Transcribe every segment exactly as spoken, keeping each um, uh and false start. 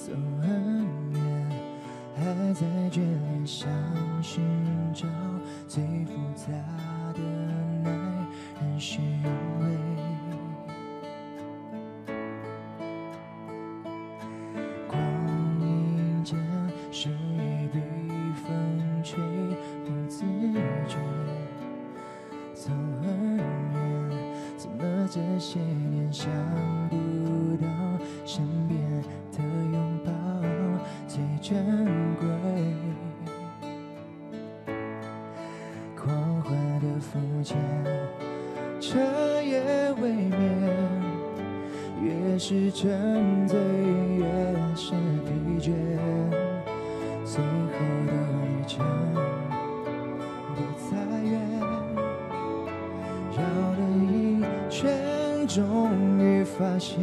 走很远，还在眷恋想寻找最复杂的耐人寻味。光阴间，树叶被风吹，不自觉走很远，怎么这些年想不到身边的拥抱最珍贵？狂欢的肤浅，彻夜未眠，越是沉醉越是疲倦，最后的旅程不再远，绕了一圈终于发现，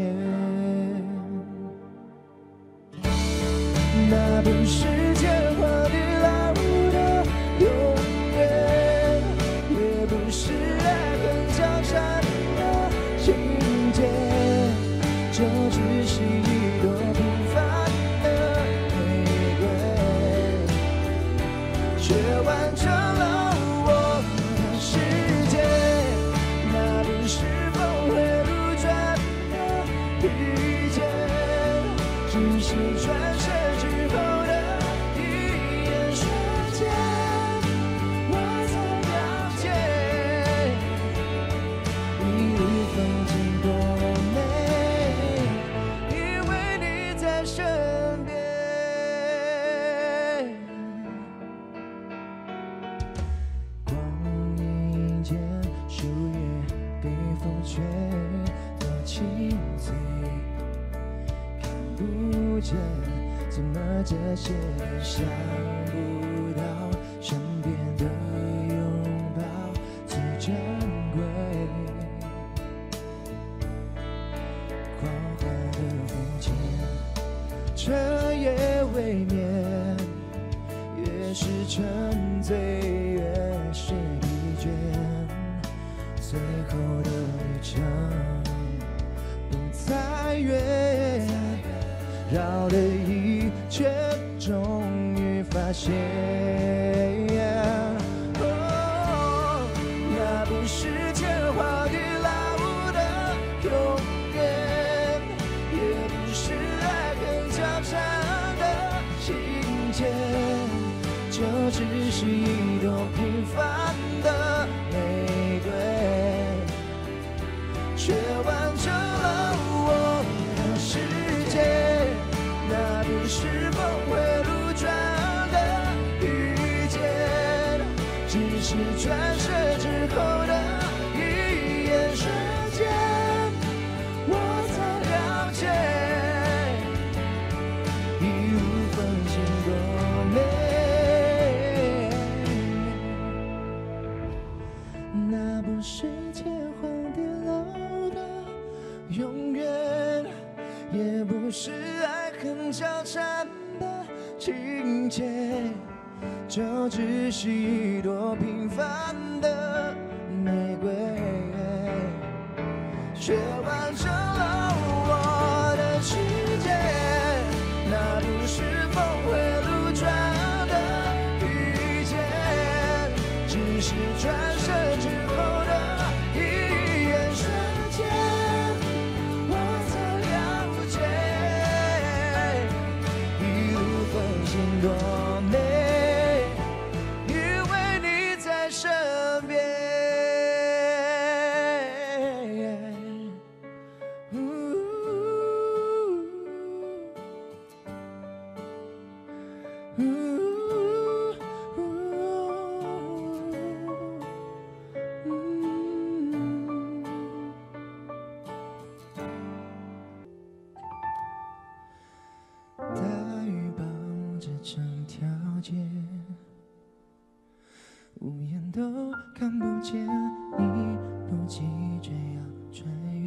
那不是天荒地老的永远，也不是爱恨交缠的情节，就只是一朵平凡的玫瑰，却完成了我的世界。那不是峰回路转的遇见，只是转身之后的一眼瞬间，我才了解一路风景多美，因为你在身边。光阴间，树叶被风吹，多清脆，看不见，怎么这些年想不到身边的拥抱最珍贵？狂欢的肤浅，彻夜未眠，越是沉醉越是疲倦，最后的旅程不再远，绕了一圈终于发现，哦，那不是天荒地老的永远，也不是爱恨交缠的情节，就只是一朵平凡的玫瑰，却完成了我的世界。那不是峰回路转的遇见，只是转身之后的一眼瞬间，我才了解一路风景多美。那不是天荒地老的永远，也不是爱恨交缠的情节，就只是一朵平凡的玫瑰，却完成了我的世界。那不是峰回路转的遇见，只是转身之后的一眼瞬间，我才了解一路风景多美，因为你在身边。大雨包着整条街，无言都看不见，你不急着要穿越，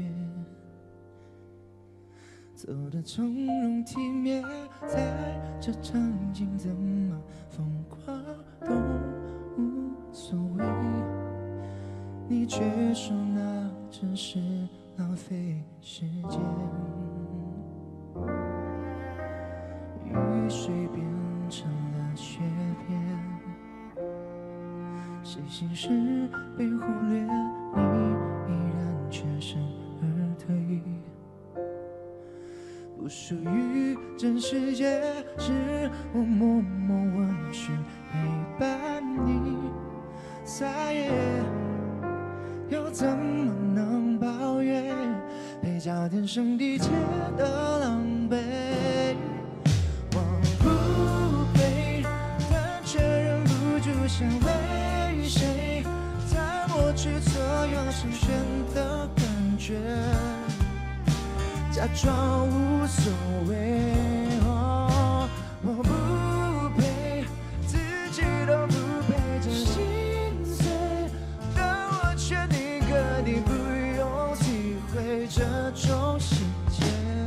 走得从容体面，在这场景怎么疯狂都无所谓，你却说那只是浪费时间。 泪水变成了雪片，细心事被忽略，你依然全身而退。不属于真世界，是我默默温驯陪伴你。再也又怎么能抱怨被叫天生地切的狼狈？我不配，但却忍不住想为谁在抹去所有成全的感觉，假装无所谓。哦，我不配，自己都不配真心碎，但我劝你哥，你不用体会这种细节。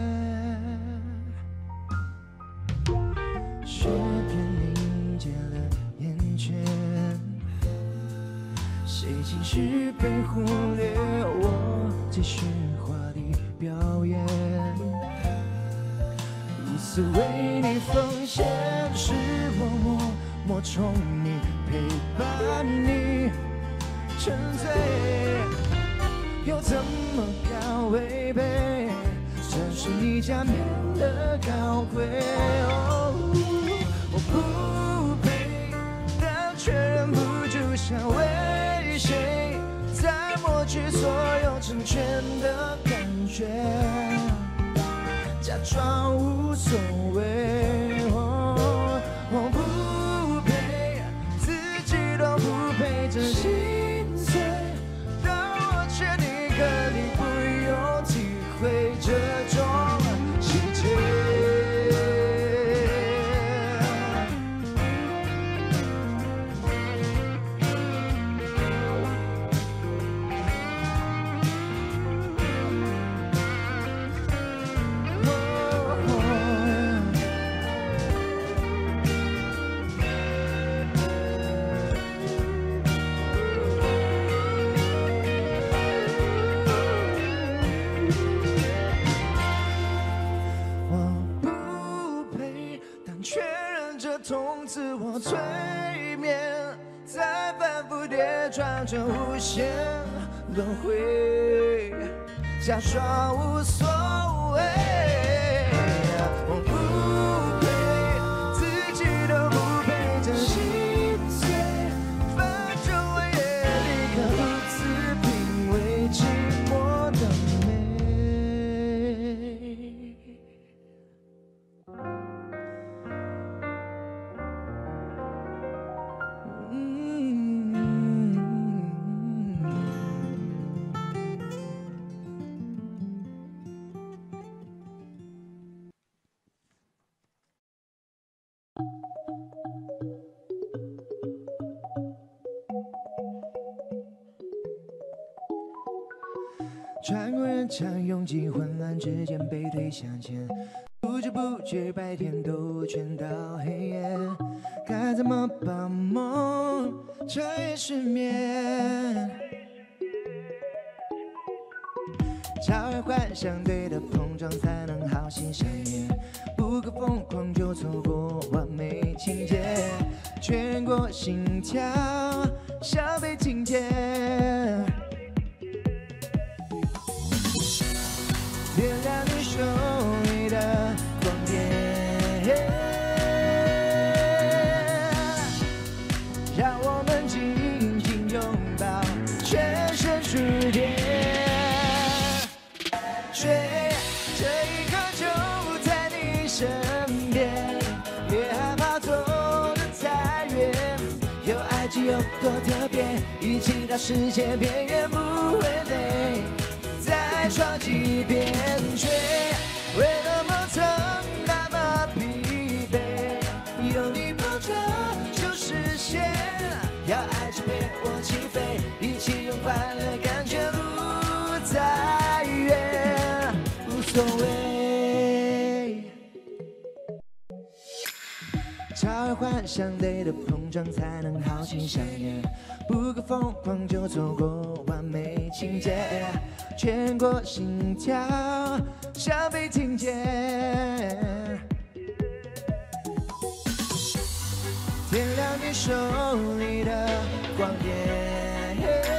雪片凝结了眼圈，谁情绪被忽略，我继续华丽表演，无私为你奉献，是我默默宠你陪伴你沉醉，又怎么敢违背这是你加冕的高贵？哦，我不配，但却忍不住想为谁在抹去所有成全的感觉，假装无所谓。哦，我不配，自己都不配真心碎，但我劝你哥，你不用体会这种细节。痛自我催眠，在反复叠撞着无限轮回，假装无所谓。我不配，自己都不配真心碎，反正我也立刻独自品味寂寞的美。穿过人潮拥挤，混乱之间被推向前，不知不觉白天都全到黑夜，该怎么把梦彻夜失眠？超越幻想，对的碰撞才能好心相念，不可疯狂就错过完美情节，确认过心跳像被听见。点亮你手里的光点，让我们紧紧拥抱，全身触电。追，这一刻就在你身边，别害怕走得太远，有爱就有多特别，一起到世界边缘不会累。再闯几遍追，为了梦曾那么疲惫，有你抱着就实现。要爱就陪我起飞，一起用快乐感觉路再远无所谓。超越幻想，对的碰撞才能好心相念，不可疯狂就错过完美情节，确认过心跳像被听见。 你手里的光点，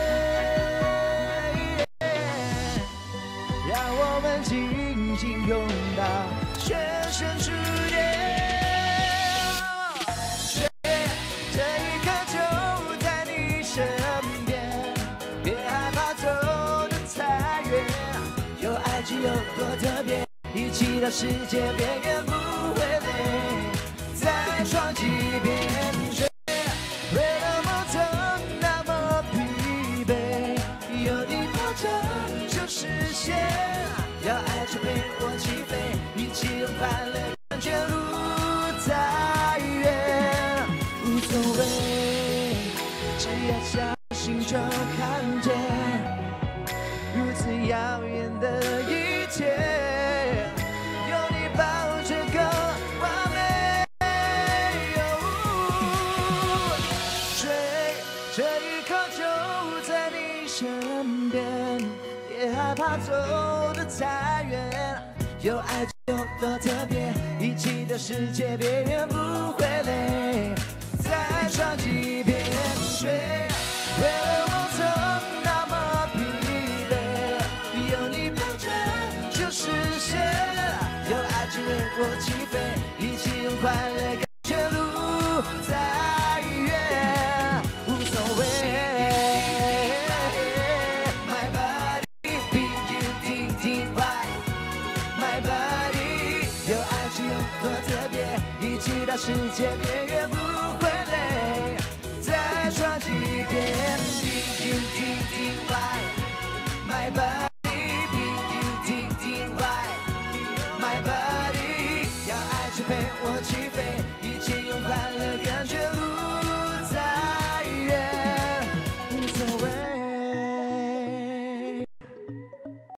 让我们紧紧拥抱，全身触电。水，这一刻就在你身边，别害怕走得太远，有爱情有多特别，一起到世界边缘不会累，再闯几遍。水，为了梦曾那么疲惫，有你抱着就实现，要爱就陪我起飞，一起用快乐感觉路再远无所谓，只要相信就看见，如此遥远的一切，有你抱着更完美。追，这一刻就在你身边，别害怕走得太远，有爱就有多特别，一起的世界边缘不会累，再闯几遍。追，为了梦曾那么疲惫，有你抱着就实现，有爱情为我起飞，一起用快乐感觉路再远无所谓。My body beat you ting ting right, my body 有爱情有多特别，一起到世界边缘不会累，再闯几遍。Beat you ting ting right, my body beat you ting ting right, my body 要爱情陪我起飞。